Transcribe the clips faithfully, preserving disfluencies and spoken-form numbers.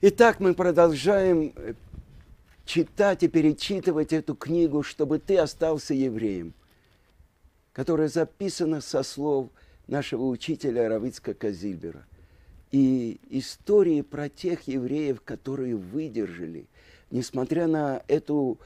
Итак, мы продолжаем читать и перечитывать эту книгу, чтобы ты остался евреем, которая записана со слов нашего учителя Рав Ицхака Зильбера. И истории про тех евреев, которые выдержали, несмотря на эту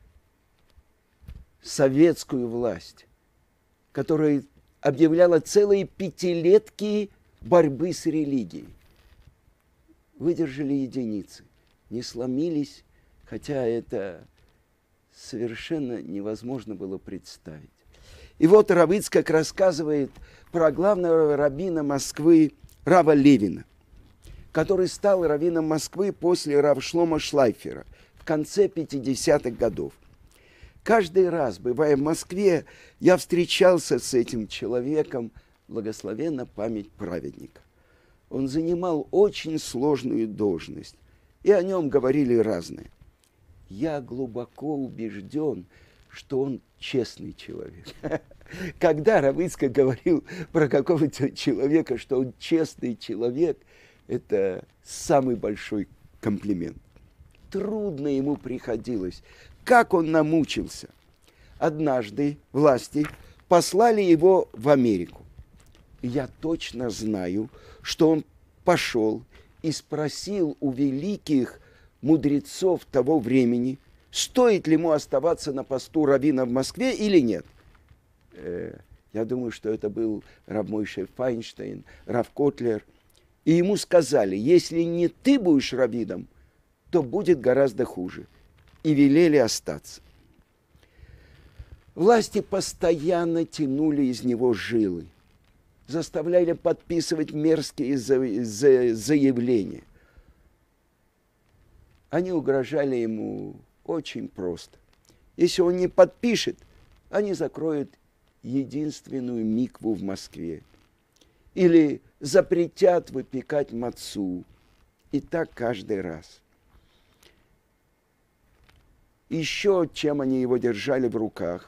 советскую власть, которая объявляла целые пятилетки борьбы с религией. Выдержали единицы, не сломились, хотя это совершенно невозможно было представить. И вот Рав Ицхак рассказывает про главного раввина Москвы Рава Левина, который стал раввином Москвы после Рав Шломо Шлайфера в конце пятидесятых годов. Каждый раз, бывая в Москве, я встречался с этим человеком, благословенна память праведника. Он занимал очень сложную должность, и о нем говорили разное. Я глубоко убежден, что он честный человек. Когда Рав Ицхак говорил про какого-то человека, что он честный человек, это самый большой комплимент. Трудно ему приходилось. Как он намучился. Однажды власти послали его в Америку. Я точно знаю, что он пошел и спросил у великих мудрецов того времени, стоит ли ему оставаться на посту раввина в Москве или нет. Э, я думаю, что это был Рав Мойше Файнштейн, Рав Котлер. И ему сказали, если не ты будешь раввином, то будет гораздо хуже. И велели остаться. Власти постоянно тянули из него жилы, заставляли подписывать мерзкие заявления. Они угрожали ему очень просто. Если он не подпишет, они закроют единственную микву в Москве. Или запретят выпекать мацу. И так каждый раз. Еще чем они его держали в руках.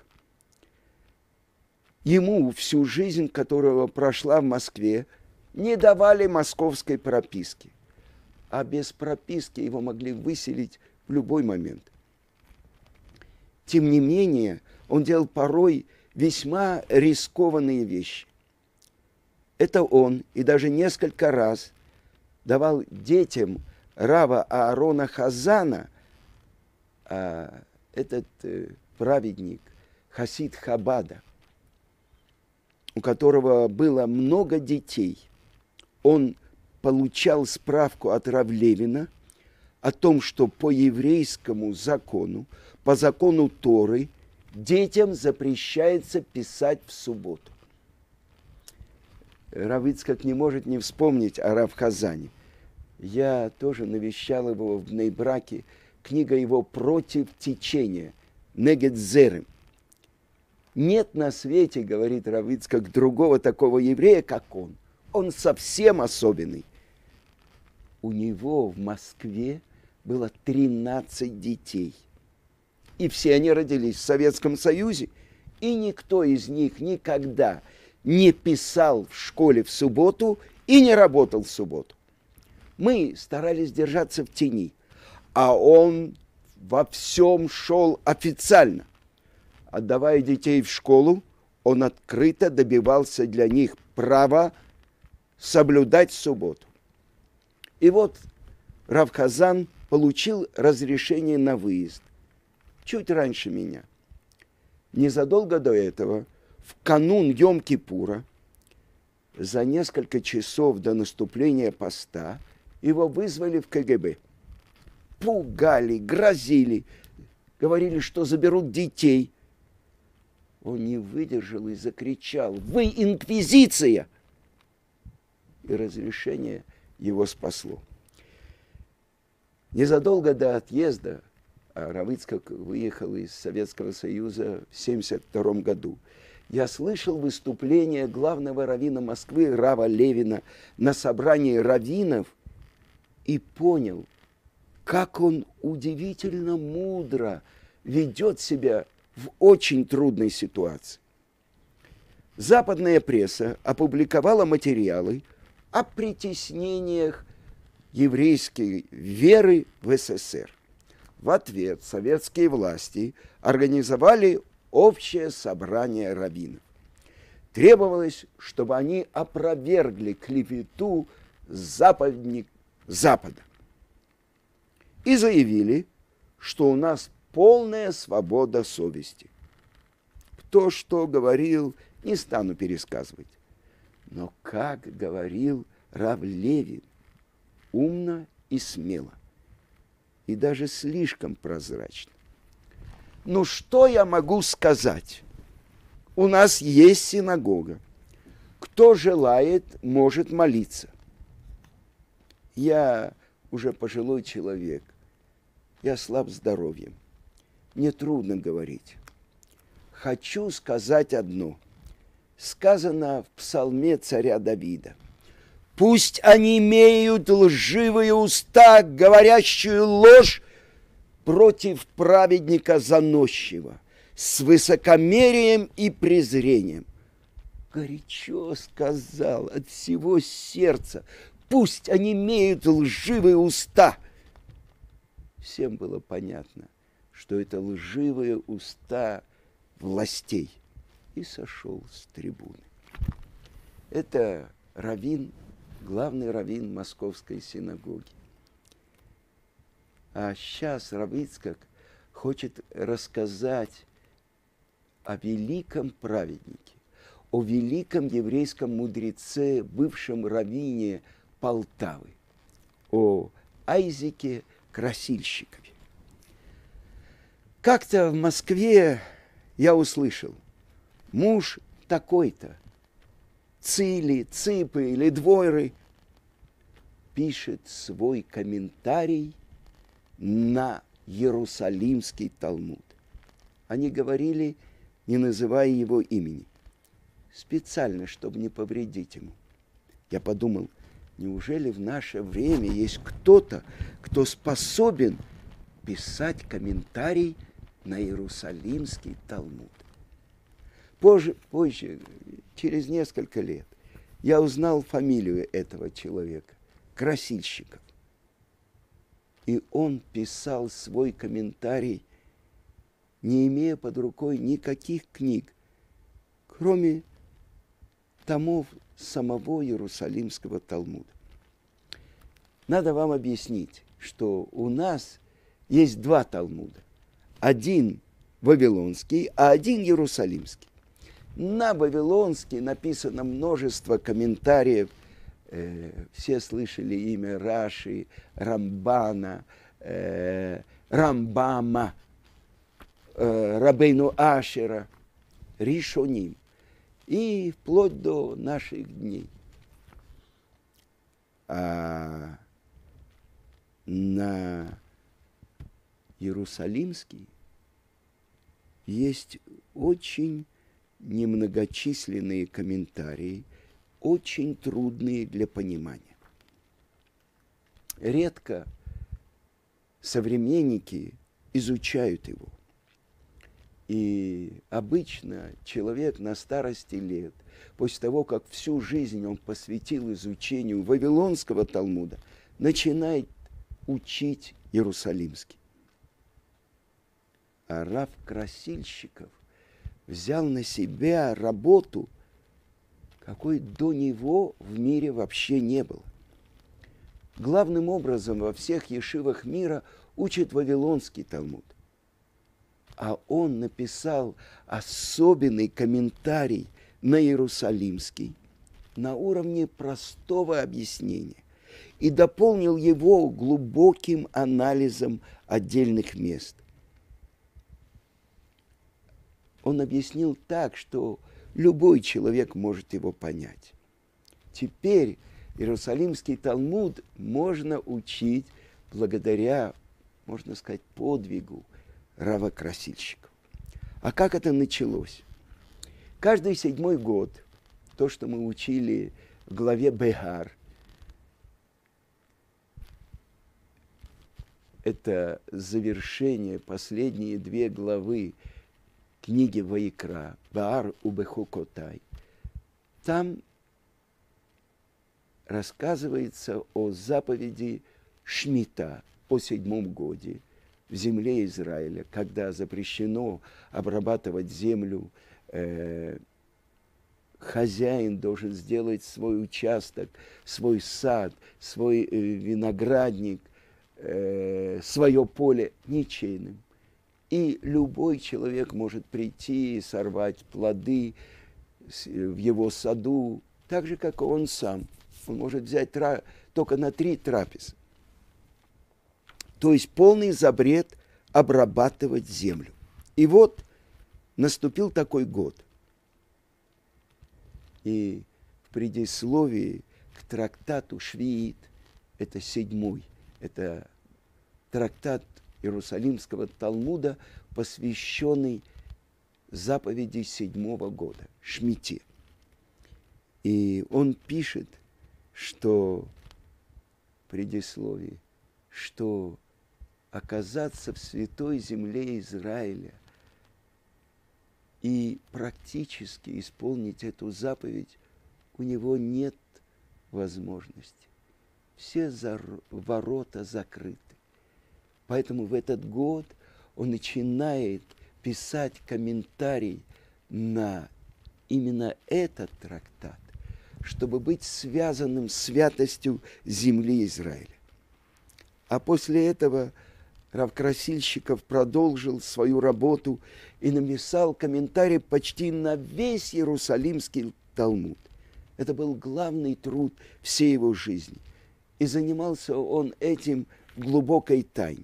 Ему всю жизнь, которая прошла в Москве, не давали московской прописки. А без прописки его могли выселить в любой момент. Тем не менее, он делал порой весьма рискованные вещи. Это он и даже несколько раз давал детям Рава Аарона Хазана, а этот э, праведник, хасид Хабада, у которого было много детей, он получал справку от Рав Левина о том, что по еврейскому закону, по закону Торы, детям запрещается писать в субботу. Рав Ицхак не может не вспомнить о Рав Хазане. Я тоже навещал его в Бней-Браке. Книга его «Против течения», «Негед зерем». Нет на свете, говорит Рав Ицхак, другого такого еврея, как он. Он совсем особенный. У него в Москве было тринадцать детей. И все они родились в Советском Союзе. И никто из них никогда не писал в школе в субботу и не работал в субботу. Мы старались держаться в тени. А он во всем шел официально. Отдавая детей в школу, он открыто добивался для них права соблюдать субботу. И вот Рав Хазан получил разрешение на выезд. Чуть раньше меня. Незадолго до этого, в канун Йом-Кипура, за несколько часов до наступления поста, его вызвали в ка гэ бэ. Пугали, грозили, говорили, что заберут детей. Он не выдержал и закричал: «Вы инквизиция!» И разрешение его спасло. Незадолго до отъезда, а Рав Ицхак выехал из Советского Союза в семьдесят втором году, я слышал выступление главного раввина Москвы Рава Левина на собрании раввинов и понял, как он удивительно мудро ведет себя в очень трудной ситуации. Западная пресса опубликовала материалы о притеснениях еврейской веры в СССР. В ответ советские власти организовали общее собрание раввинов. Требовалось, чтобы они опровергли клевету западник Запада и заявили, что у нас полная свобода совести. Кто что говорил, не стану пересказывать. Но как говорил рав Левин, умно и смело, и даже слишком прозрачно. Ну что я могу сказать? У нас есть синагога. Кто желает, может молиться. Я уже пожилой человек. Я слаб здоровьем. Мне трудно говорить. Хочу сказать одно. Сказано в псалме царя Давида. Пусть они имеют лживые уста, говорящую ложь против праведника заносчивого, с высокомерием и презрением. Горячо сказал от всего сердца. Пусть они имеют лживые уста. Всем было понятно, что это лживые уста властей. И сошел с трибуны. Это раввин, главный раввин Московской синагоги. А сейчас рав Ицхак хочет рассказать о великом праведнике, о великом еврейском мудреце, бывшем раввине Полтавы, о Айзеке Красильщикове. Как-то в Москве я услышал, муж такой-то, Цили, Ципы или Двойры, пишет свой комментарий на Иерусалимский Талмуд. Они говорили, не называя его имени, специально, чтобы не повредить ему. Я подумал, неужели в наше время есть кто-то, кто способен писать комментарий на Иерусалимский Талмуд? Позже, позже, через несколько лет, я узнал фамилию этого человека, Красильщиков. И он писал свой комментарий, не имея под рукой никаких книг, кроме томов самого Иерусалимского Талмуда. Надо вам объяснить, что у нас есть два Талмуда. Один вавилонский, а один иерусалимский. На вавилонский написано множество комментариев. Э, все слышали имя Раши, Рамбана, э, Рамбама, э, Рабейну Ашера, Ришоним. И вплоть до наших дней. А на Иерусалимский есть очень немногочисленные комментарии, очень трудные для понимания. Редко современники изучают его. И обычно человек на старости лет, после того, как всю жизнь он посвятил изучению Вавилонского Талмуда, начинает учить Иерусалимский. А рав Красильщиков взял на себя работу, какой до него в мире вообще не было. Главным образом во всех ешивах мира учат Вавилонский Талмуд. А он написал особенный комментарий на Иерусалимский на уровне простого объяснения и дополнил его глубоким анализом отдельных мест. Он объяснил так, что любой человек может его понять. Теперь Иерусалимский Талмуд можно учить благодаря, можно сказать, подвигу рава Красильщикова. А как это началось? Каждый седьмой год, то, что мы учили в главе Бехар, это завершение, последние две главы книги Ваикра, Баар Убехукотай. Там рассказывается о заповеди Шмита, о седьмом годе в земле Израиля, когда запрещено обрабатывать землю, э, хозяин должен сделать свой участок, свой сад, свой э, виноградник, э, свое поле ничейным. И любой человек может прийти и сорвать плоды в его саду, так же, как и он сам. Он может взять тра... только на три трапезы. То есть полный запрет обрабатывать землю. И вот наступил такой год. И в предисловии к трактату Швиит, это седьмой, это трактат Иерусалимского Талмуда, посвященный заповеди седьмого года, Шмите. И он пишет, что в предисловии, что оказаться в святой земле Израиля и практически исполнить эту заповедь у него нет возможности. Все зар- ворота закрыты. Поэтому в этот год он начинает писать комментарий на именно этот трактат, чтобы быть связанным с святостью земли Израиля. А после этого Рав Красильщиков продолжил свою работу и написал комментарий почти на весь Иерусалимский Талмуд. Это был главный труд всей его жизни. И занимался он этим в глубокой тайне.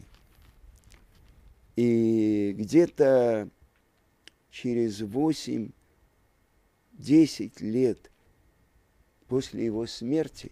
И где-то через восемь-десять лет после его смерти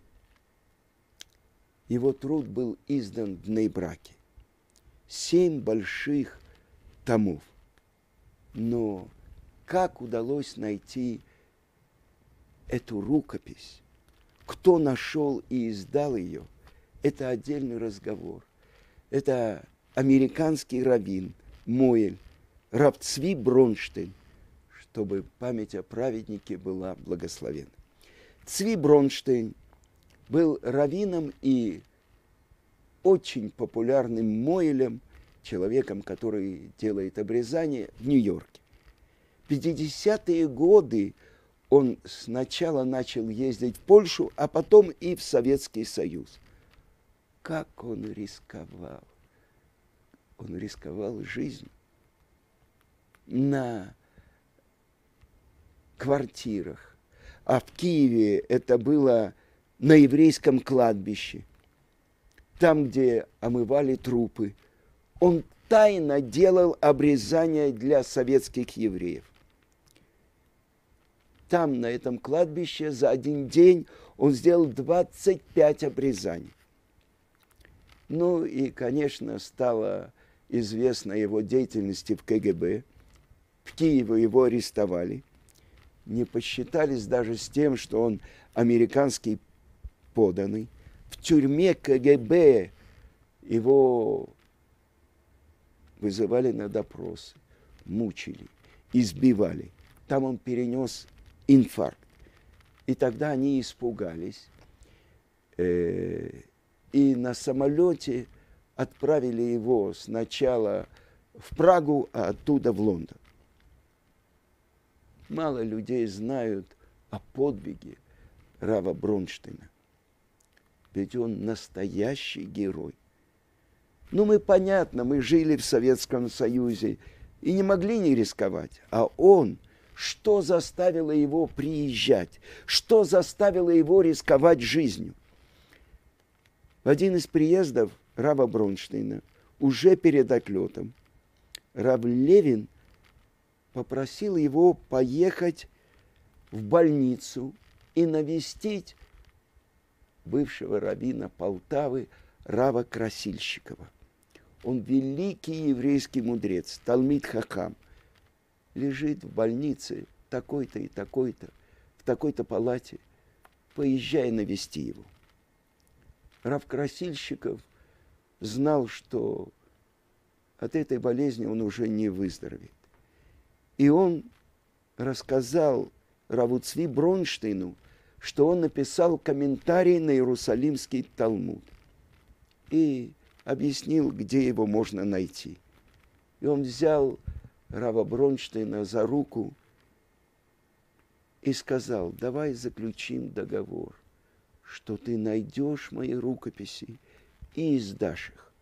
его труд был издан в Ней-Браке. Семь больших томов. Но как удалось найти эту рукопись? Кто нашел и издал ее? Это отдельный разговор. Это американский раввин Моэль, рав Цви Бронштейн, чтобы память о праведнике была благословена. Цви Бронштейн был раввином и очень популярным Моэлем, человеком, который делает обрезание в Нью-Йорке. В пятидесятые годы он сначала начал ездить в Польшу, а потом и в Советский Союз. Как он рисковал! Он рисковал жизнью. На квартирах. А в Киеве это было на еврейском кладбище. Там, где омывали трупы. Он тайно делал обрезания для советских евреев. Там, на этом кладбище, за один день он сделал двадцать пять обрезаний. Ну и, конечно, стало известно о его деятельности в ка гэ бэ. В Киеве его арестовали. Не посчитались даже с тем, что он американский подданный. В тюрьме ка гэ бэ его вызывали на допросы, мучили, избивали. Там он перенес инфаркт. И тогда они испугались. И на самолете отправили его сначала в Прагу, а оттуда в Лондон. Мало людей знают о подвиге рава Бронштейна. Ведь он настоящий герой. Ну, мы, понятно, мы жили в Советском Союзе и не могли не рисковать. А он, что заставило его приезжать? Что заставило его рисковать жизнью? В один из приездов рава Бронштейна, уже перед отлетом, рав Левин попросил его поехать в больницу и навестить бывшего раввина Полтавы рава Красильщикова. Он великий еврейский мудрец, Талмид Хахам, лежит в больнице такой-то и такой-то, в такой-то палате. Поезжай навести его. Рав Красильщиков знал, что от этой болезни он уже не выздоровеет. И он рассказал раву Цви Бронштейну что он написал комментарий на Иерусалимский Талмуд и объяснил, где его можно найти. И он взял рава Бронштейна за руку и сказал: давай заключим договор, что ты найдешь мои рукописи и издашь их.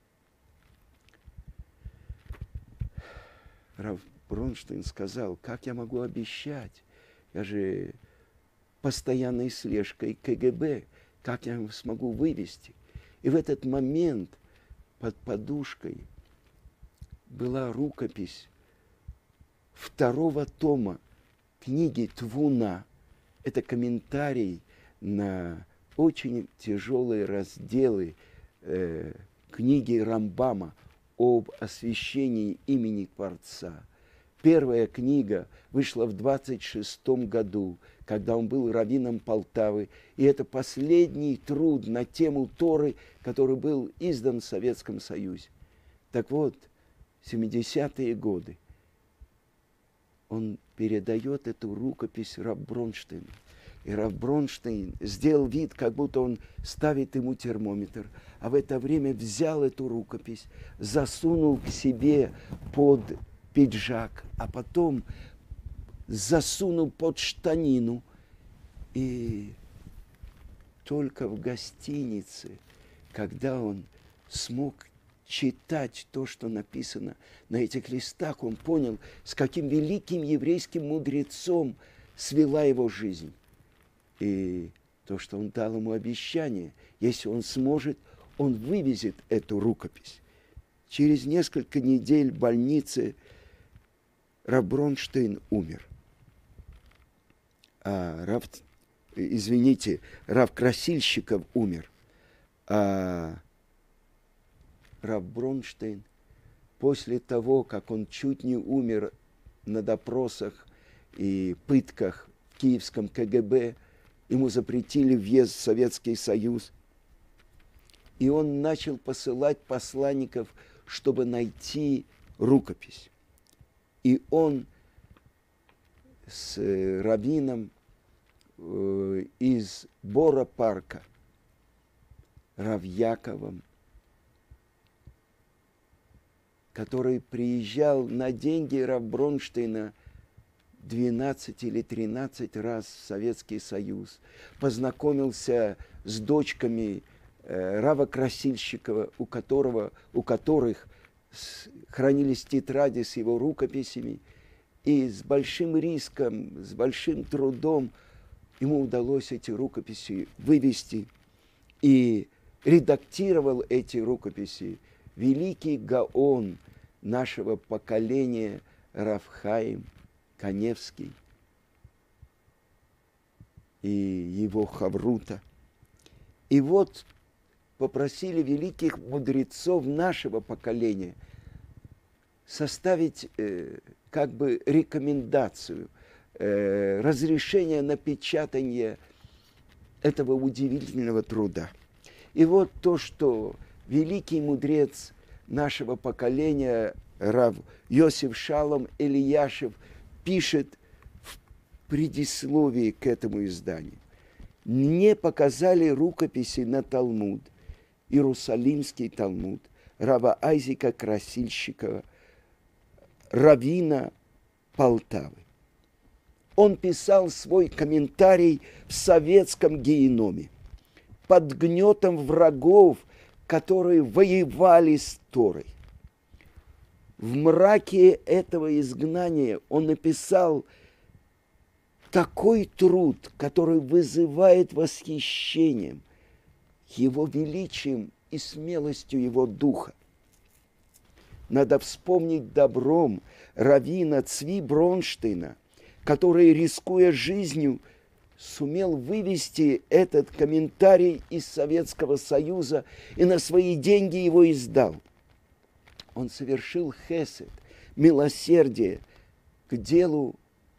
Рав Бронштейн сказал: как я могу обещать? Я же постоянной слежкой ка гэ бэ, как я смогу вывести? И в этот момент под подушкой была рукопись второго тома книги Твуна. Это комментарий на очень тяжелые разделы э, книги Рамбама об освящении имени Творца. Первая книга вышла в двадцать шестом году, когда он был раввином Полтавы, и это последний труд на тему Торы, который был издан в Советском Союзе. Так вот, в семидесятые годы он передает эту рукопись рав Бронштейну. И рав Бронштейн сделал вид, как будто он ставит ему термометр, а в это время взял эту рукопись, засунул к себе под пиджак, а потом засунул под штанину. И только в гостинице, когда он смог читать то, что написано на этих листах, он понял, с каким великим еврейским мудрецом свела его жизнь. И то, что он дал ему обещание, если он сможет, он вывезет эту рукопись. Через несколько недель в больнице рав Бронштейн умер. А рав, извините, рав Красильщиков умер. А рав Бронштейн, после того, как он чуть не умер на допросах и пытках в киевском ка гэ бэ, ему запретили въезд в Советский Союз, и он начал посылать посланников, чтобы найти рукопись. И он с раввином э, из Бора-парка, рав Яковом, который приезжал на деньги рав Бронштейна двенадцать или тринадцать раз в Советский Союз, познакомился с дочками э, рава Красильщикова, у которого, у которых с, хранились тетради с его рукописями, и с большим риском, с большим трудом ему удалось эти рукописи вывести, и редактировал эти рукописи великий гаон нашего поколения рав Хаим Каневский и его хаврута. И вот попросили великих мудрецов нашего поколения составить э, как бы рекомендацию, э, разрешение на печатание этого удивительного труда. И вот то, что великий мудрец нашего поколения рав Йосиф Шалом Элияшев пишет в предисловии к этому изданию: мне показали рукописи на Талмуд, Иерусалимский Талмуд, рава Айзека Красильщикова, раввина Полтавы. Он писал свой комментарий в советском геноме под гнетом врагов, которые воевали с Торой. В мраке этого изгнания он написал такой труд, который вызывает восхищение его величием и смелостью его духа. Надо вспомнить добром раввина Цви Бронштейна, который, рискуя жизнью, сумел вывести этот комментарий из Советского Союза и на свои деньги его издал. Он совершил хесед, милосердие к делу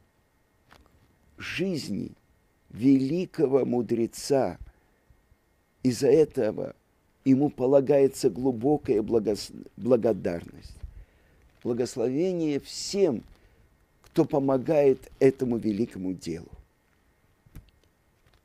жизни великого мудреца. Из-за этого ему полагается глубокая благос... благодарность. Благословение всем, кто помогает этому великому делу.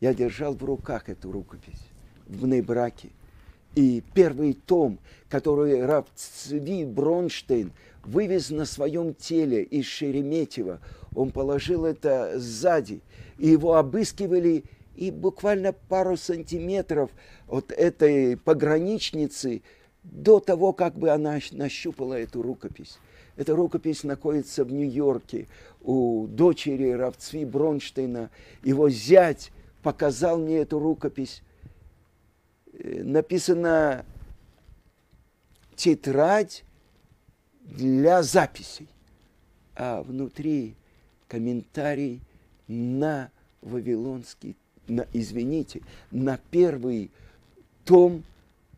Я держал в руках эту рукопись в Нейбраке. И первый том, который рав Цви Бронштейн вывез на своем теле из Шереметьево, он положил это сзади, и его обыскивали, и буквально пару сантиметров от этой пограничницы до того, как бы она нащупала эту рукопись. Эта рукопись находится в Нью-Йорке у дочери рав Цви Бронштейна. Его зять показал мне эту рукопись. Написана тетрадь для записей, а внутри комментарий на вавилонский, на, извините, на первый том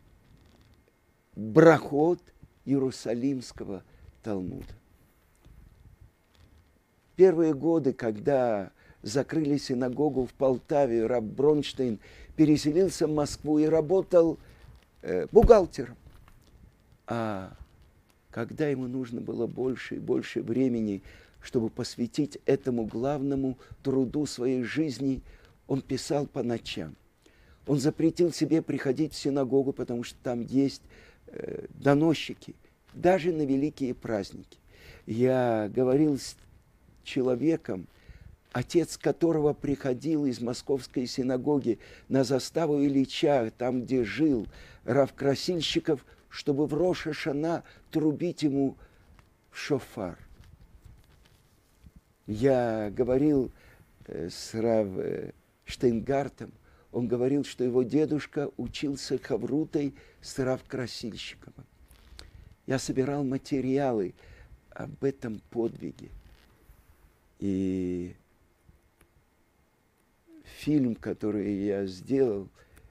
брахот Иерусалимского Талмуда. Первые годы, когда закрыли синагогу в Полтаве, рав Бронштейн переселился в Москву и работал э, бухгалтером. А когда ему нужно было больше и больше времени, чтобы посвятить этому главному труду своей жизни, он писал по ночам. Он запретил себе приходить в синагогу, потому что там есть э, доносчики, даже на великие праздники. Я говорил с человеком, отец которого приходил из московской синагоги на заставу Ильича, там, где жил рав Красильщиков, чтобы в Рош ха-Шана трубить ему в шофар. Я говорил с рав Штейнгартом, он говорил, что его дедушка учился хаврутой с рав Красильщиковым. Я собирал материалы об этом подвиге. И фильм, который я сделал,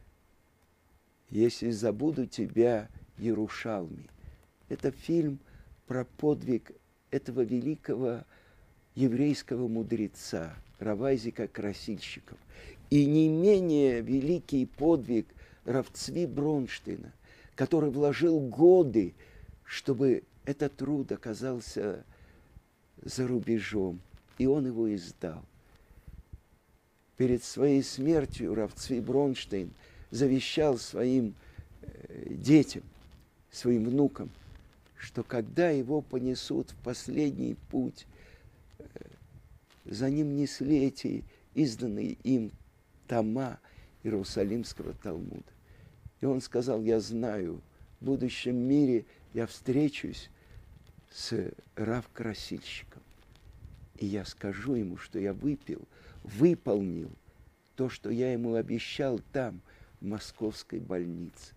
«Если забуду тебя, Иерушалми», это фильм про подвиг этого великого еврейского мудреца, рав Айзека Красильщиков. И не менее великий подвиг рав Цви Бронштейна, который вложил годы, чтобы этот труд оказался за рубежом, и он его издал. Перед своей смертью рав Цви Бронштейн завещал своим э, детям, своим внукам, что когда его понесут в последний путь, э, за ним несли эти изданные им тома Иерусалимского Талмуда. И он сказал: я знаю, в будущем мире я встречусь с рав Красильщиком, и я скажу ему, что я выпил, выполнил то, что я ему обещал там, в московской больнице.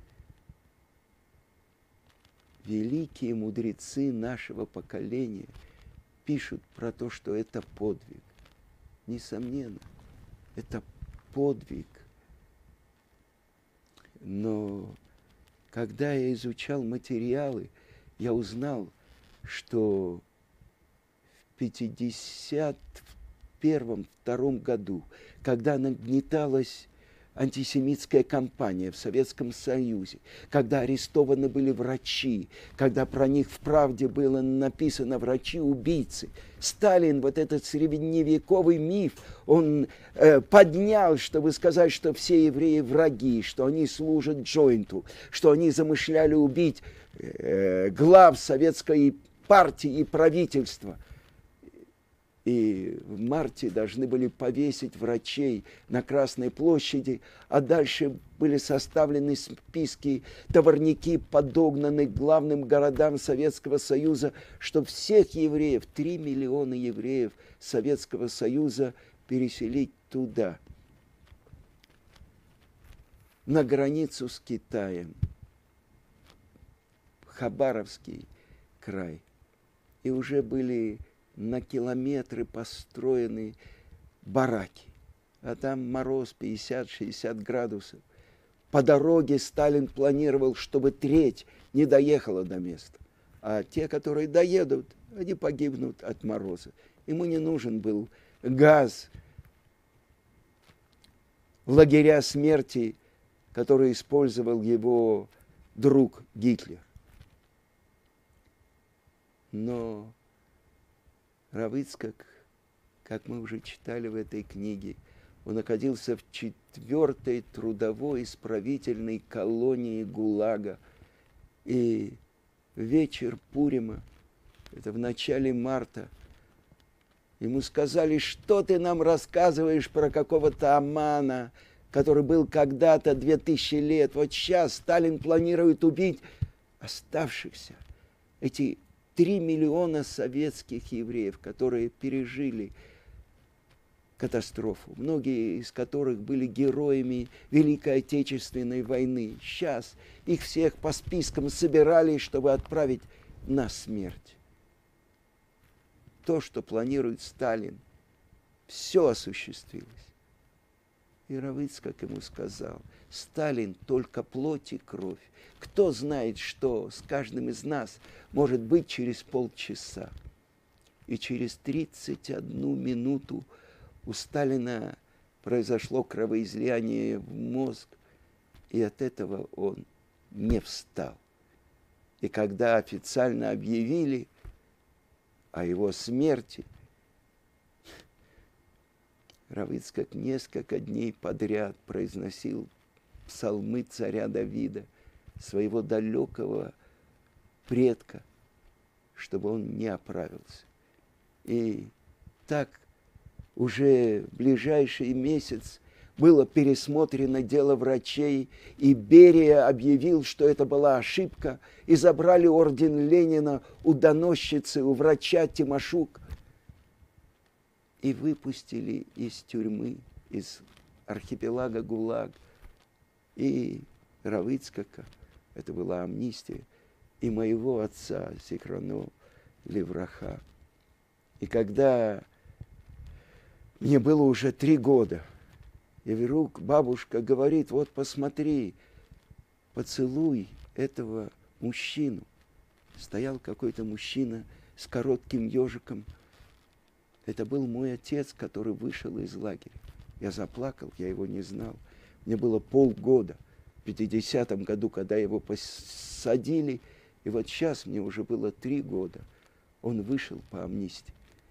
Великие мудрецы нашего поколения пишут про то, что это подвиг. Несомненно, это подвиг. Но когда я изучал материалы, я узнал, что в пятьдесят первом — втором году, когда нагнеталась антисемитская кампания в Советском Союзе, когда арестованы были врачи, когда про них в «Правде» было написано «врачи-убийцы», Сталин, вот этот средневековый миф, он э, поднял, чтобы сказать, что все евреи враги, что они служат джойнту, что они замышляли убить э, глав советской партии и правительства. И в марте должны были повесить врачей на Красной площади, а дальше были составлены списки, товарники подогнаны к главным городам Советского Союза, чтобы всех евреев, три миллиона евреев Советского Союза, переселить туда, на границу с Китаем, в Хабаровский край. И уже были на километры построены бараки, а там мороз пятьдесят-шестьдесят градусов. По дороге Сталин планировал, чтобы треть не доехала до места, а те, которые доедут, они погибнут от мороза. Ему не нужен был газ в лагеря смерти, который использовал его друг Гитлер. Но рав Ицхак, как мы уже читали в этой книге, Он находился в четвертой трудовой исправительной колонии ГУЛАГа. И вечер Пурима, это в начале марта, ему сказали: что ты нам рассказываешь про какого-то Амана, который был когда-то две тысячи лет. Вот сейчас Сталин планирует убить оставшихся, эти три миллиона советских евреев, которые пережили катастрофу, многие из которых были героями Великой Отечественной войны. Сейчас их всех по спискам собирали, чтобы отправить на смерть. То, что планирует Сталин, все осуществилось. И рав Ицхак ему сказал: Сталин только плоть и кровь. Кто знает, что с каждым из нас может быть через полчаса. И через тридцать одну минуту у Сталина произошло кровоизлияние в мозг, и от этого он не встал. И когда официально объявили о его смерти, рав Ицхак несколько дней подряд произносил псалмы царя Давида, своего далекого предка, чтобы он не оправился. И так уже в ближайший месяц было пересмотрено дело врачей, и Берия объявил, что это была ошибка, и забрали орден Ленина у доносчицы, у врача Тимошук, и выпустили из тюрьмы, из архипелага ГУЛАГ, и рав Ицхака, это была амнистия, и моего отца, зихроно левраха. И когда мне было уже три года, и вдруг бабушка говорит: вот посмотри, поцелуй этого мужчину. Стоял какой-то мужчина с коротким ежиком. Это был мой отец, который вышел из лагеря. Я заплакал, я его не знал. Мне было полгода, в пятидесятом году, когда его посадили, и вот сейчас мне уже было три года. Он вышел по амнистии.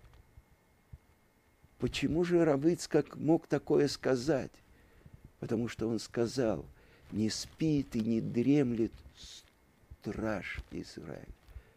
Почему же рав Ицхак мог такое сказать? Потому что он сказал: не спит и не дремлет страж Израиля.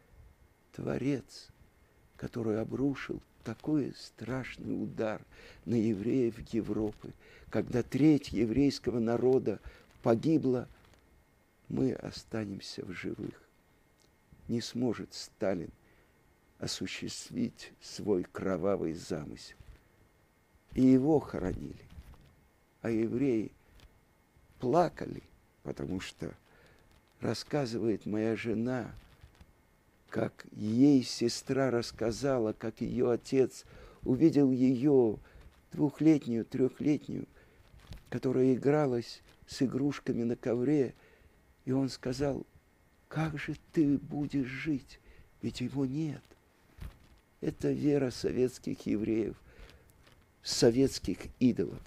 Творец, который обрушил такой страшный удар на евреев Европы, когда треть еврейского народа погибла, мы останемся в живых. Не сможет Сталин осуществить свой кровавый замысел. И его хоронили. А евреи плакали, потому что, рассказывает моя жена, как ей сестра рассказала, как ее отец увидел ее двухлетнюю, трехлетнюю, которая игралась с игрушками на ковре, и он сказал: как же ты будешь жить, ведь его нет. Это вера советских евреев, советских идолов.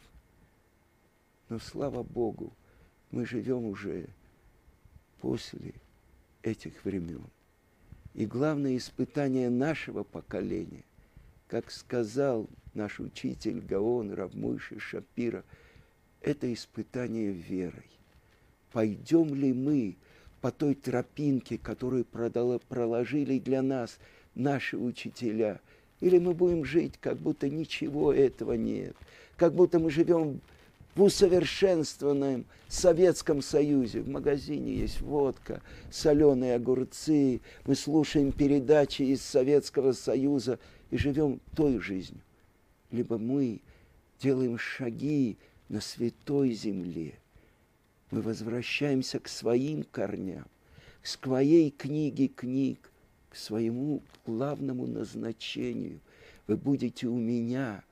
Но, слава Богу, мы живем уже после этих времен. И главное испытание нашего поколения, как сказал наш учитель Гаон рав Мойше Шапира, это испытание верой. Пойдем ли мы по той тропинке, которую проложили для нас наши учителя, или мы будем жить, как будто ничего этого нет, как будто мы живем в усовершенствованном Советском Союзе. В магазине есть водка, соленые огурцы, мы слушаем передачи из Советского Союза и живем той жизнью. Либо мы делаем шаги на святой земле, мы возвращаемся к своим корням, к своей книге книг, к своему главному назначению. Вы будете у меня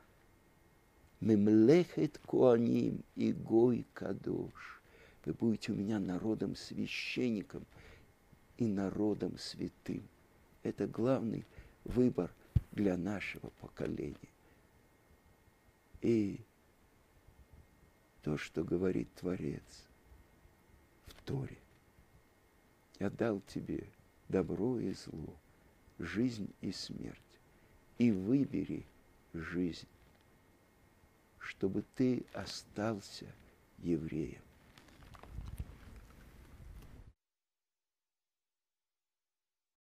мемлехет коаним и гой кадош. Вы будете у меня народом священником и народом святым. Это главный выбор для нашего поколения. И то, что говорит Творец в Торе: я дал тебе добро и зло, жизнь и смерть, и выбери жизнь, чтобы ты остался евреем.